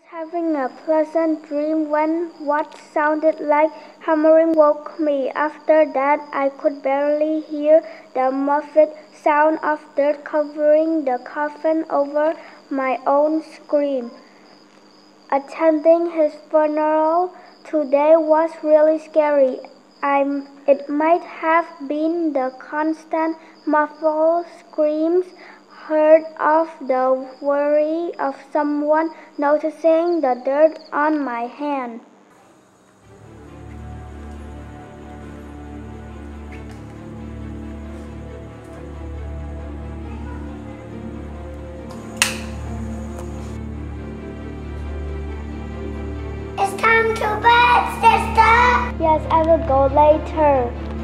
Having a pleasant dream when what sounded like hammering woke me. After that, I could barely hear the muffled sound of dirt covering the coffin over my own scream. Attending his funeral today was really scary. It might have been the constant muffled screams heard of the worry of someone noticing the dirt on my hand. It's time to bed, sister. Yes, I will go later.